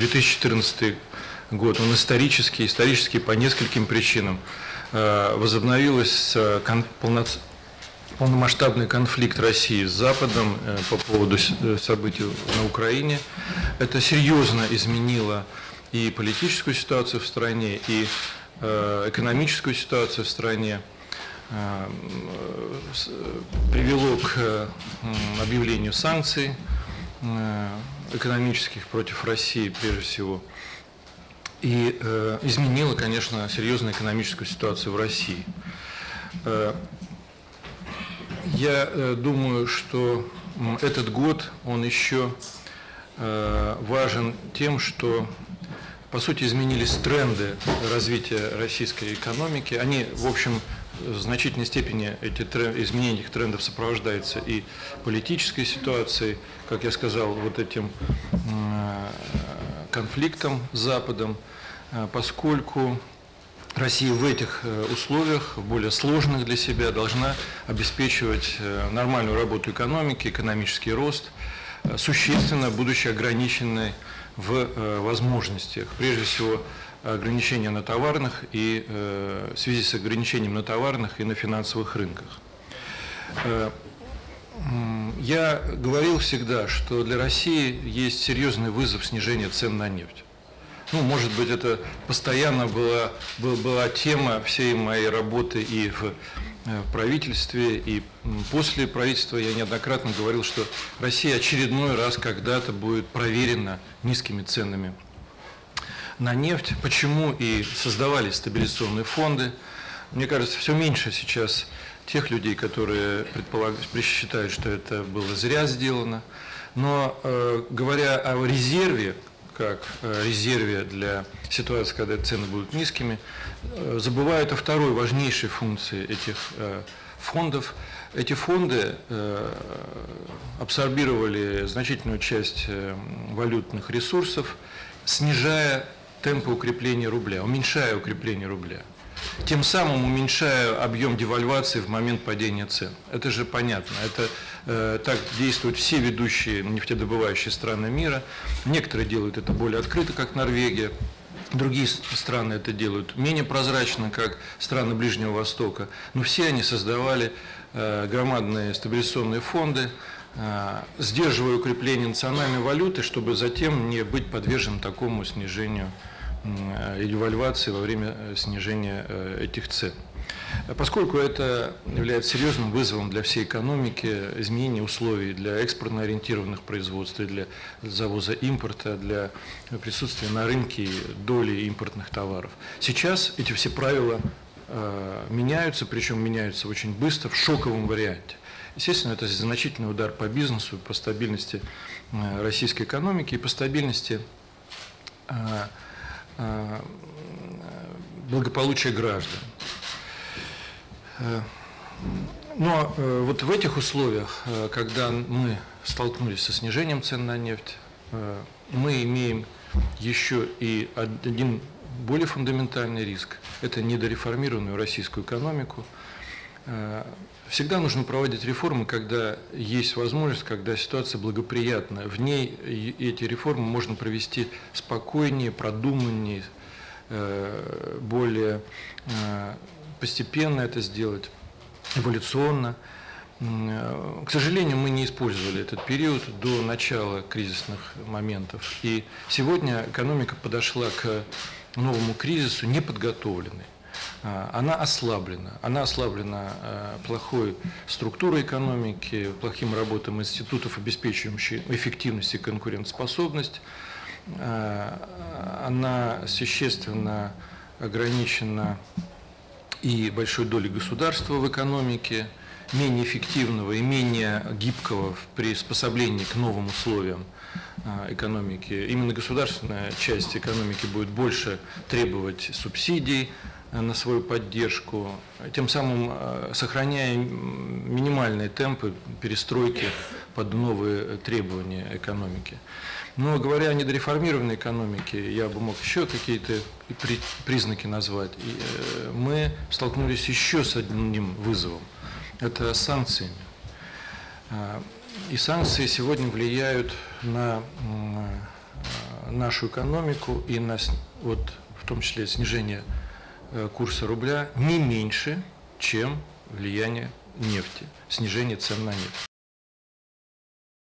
2014 год, он исторический по нескольким причинам. Возобновилась полномасштабный конфликт России с Западом по поводу событий на Украине. Это серьезно изменило и политическую ситуацию в стране, и экономическую ситуацию в стране, привело к объявлению санкций экономических против России прежде всего, и изменило, конечно, серьезно экономическую ситуацию в России. Я думаю, что этот год, он еще важен тем, что, по сути, изменились тренды развития российской экономики. Они, в общем, в значительной степени изменение этих трендов сопровождается и политической ситуацией, как я сказал, вот этим конфликтом с Западом, поскольку Россия в этих условиях, более сложных для себя, должна обеспечивать нормальную работу экономики, экономический рост, существенно, будучи ограниченной в возможностях. Прежде всего, ограничения на товарных и в связи с ограничением на товарных и на финансовых рынках. Я говорил всегда, что для России есть серьезный вызов снижения цен на нефть. Ну, может быть, это постоянно была тема всей моей работы и в правительстве, и после правительства. Я неоднократно говорил, что Россия очередной раз когда-то будет проверена низкими ценами на нефть. Почему и создавались стабилизационные фонды. Мне кажется, все меньше сейчас тех людей, которые считают, что это было зря сделано. Но говоря о резерве, как резерве для ситуации, когда цены будут низкими, забывают о второй важнейшей функции этих фондов. Эти фонды абсорбировали значительную часть валютных ресурсов, снижая темпы укрепления рубля, уменьшая укрепление рубля. Тем самым уменьшая объем девальвации в момент падения цен. Это же понятно. Это так действуют все ведущие нефтедобывающие страны мира. Некоторые делают это более открыто, как Норвегия. Другие страны это делают менее прозрачно, как страны Ближнего Востока. Но все они создавали громадные стабилизационные фонды, сдерживая укрепление национальной валюты, чтобы затем не быть подверженным такому снижению и девальвации во время снижения этих цен. Поскольку это является серьезным вызовом для всей экономики, изменения условий для экспортно ориентированных производств, для завоза импорта, для присутствия на рынке доли импортных товаров. Сейчас эти все правила меняются, причем меняются очень быстро, в шоковом варианте. Естественно, это значительный удар по бизнесу, по стабильности российской экономики и по стабильности благополучия граждан. Но вот в этих условиях, когда мы столкнулись со снижением цен на нефть, мы имеем еще и один более фундаментальный риск – это недореформированную российскую экономику. Всегда нужно проводить реформы, когда есть возможность, когда ситуация благоприятна. В ней эти реформы можно провести спокойнее, продуманнее, более постепенно это сделать, эволюционно. К сожалению, мы не использовали этот период до начала кризисных моментов. И сегодня экономика подошла к новому кризису неподготовленной. Она ослаблена плохой структурой экономики, плохим работом институтов, обеспечивающих эффективность и конкурентоспособность. Она существенно ограничена и большой долей государства в экономике, менее эффективного и менее гибкого в приспособлении к новым условиям экономики. Именно государственная часть экономики будет больше требовать субсидий на свою поддержку, тем самым сохраняя минимальные темпы перестройки под новые требования экономики. Но говоря о недореформированной экономике, я бы мог еще какие-то признаки назвать. Мы столкнулись еще с одним вызовом. Это санкциями. И санкции сегодня влияют на нашу экономику и вот, в том числе снижение курса рубля не меньше, чем влияние нефти, снижение цен на нефть.